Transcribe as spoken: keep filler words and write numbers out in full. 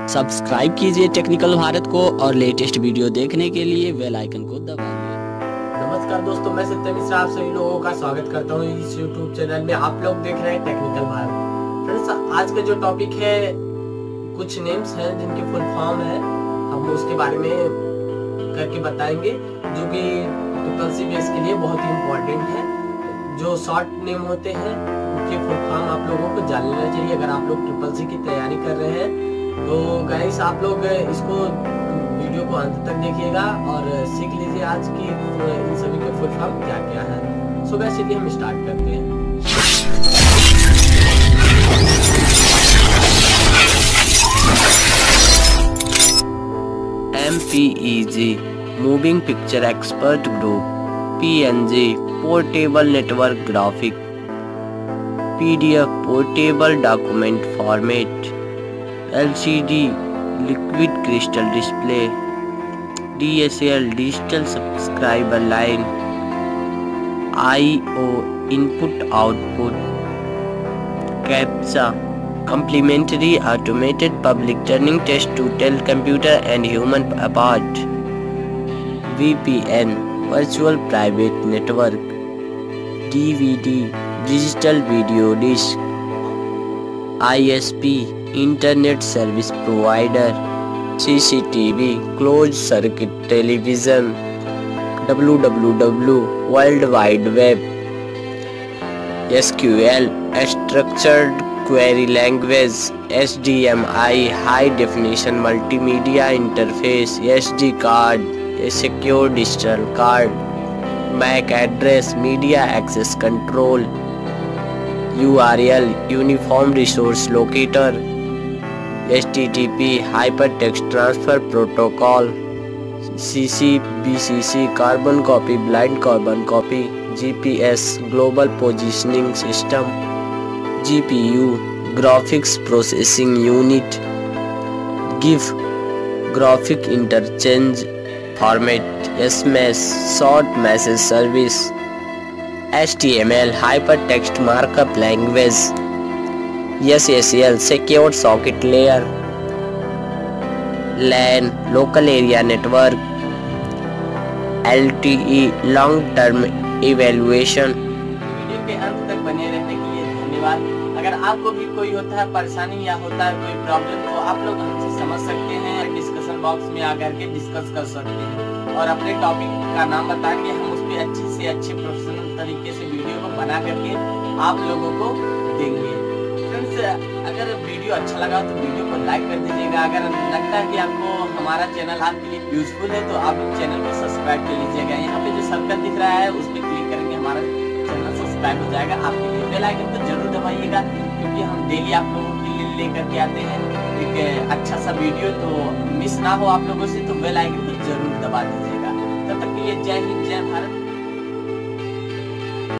Subscribe कीजिए technical Bharat को और लेटेस्ट वीडियो देखने के लिए बेल आइकन को दबाइए। नमस्कार दोस्तों, मैं सत्य मिश्रा आप सभी लोगों का स्वागत करता हूं इस यूट्यूब चैनल में। आप लोग देख रहे हैं टेक्निकल भारत। फ्रेंड्स, आज का जो टॉपिक है, कुछ नेम्स हैं जिनके फुल फॉर्म है, हम उसके बारे में करके बताएंगे, जो कि ट्रिपल सी बेस के लिए बहुत ही इम्पोर्टेंट है। जो शॉर्ट नेम होते हैं उनके फुल फॉर्म आप लोगों को जान लेना चाहिए अगर आप लोग ट्रिपल सी की तैयारी कर रहे हैं। तो गाइस, आप लोग इसको वीडियो को अंत तक देखिएगा और सीख लीजिए आज की इन सभी के फुल फॉर्म क्या क्या है। सो गाइस, चलिए हम स्टार्ट करते हैं। M P E G moving picture expert group, P N G portable network graphic, P D F portable document format, L C D liquid crystal display, D S L digital subscriber line, I O input output, captcha complementary automated public turning test to tell computer and human apart, V P N virtual private network, D V D digital video disc, I S P internet service provider, C C T V closed circuit television, W W W World Wide Web, S Q L structured query language, H D M I high definition multimedia interface, S D card a secure digital card, M A C address media access control, U R L uniform resource locator, H T T P hypertext transfer protocol, C C B C C carbon copy blind carbon copy, G P S global positioning system, G P U graphics processing unit, G I F graphic interchange format, S M S short message service, H T M L hypertext markup language, S S L secure socket layer, LAN local area network, L T E long term evaluation। Video के अंत तक बने रहने के लिए धन्यवाद। अगर आपको भी कोई होता है परेशानी या होता है कोई प्रॉब्लम, तो आप लोग हमसे समझ सकते हैं, डिस्कशन बॉक्स में आकर के डिस्कस कर सकते हैं और अपने टॉपिक का नाम बताएंगे। हम उस पर अच्छी से अच्छे प्रोफेशनल तरीके से वीडियो को बना करके आप लोगों को देंगे। फ्रेंड्स, अगर वीडियो अच्छा लगा तो वीडियो को लाइक कर दीजिएगा। अगर लगता है कि आपको हमारा चैनल आपके लिए यूजफुल है तो आप चैनल को सब्सक्राइब कर लीजिएगा। यहाँ पे जो सर्कल दिख रहा है उस पर क्लिक करेंगे, हमारा चैनल सब्सक्राइब हो जाएगा। आपके लिए बेल आइकन तो जरूर दबाइएगा, क्योंकि हम डेली आप लोगों के लिए लेकर के आते हैं एक अच्छा सा वीडियो, तो मिस ना हो आप लोगों से, तो बेल आइकन को जरूर दबा दीजिएगा। तब तक के लिए जय हिंद, जय भारत।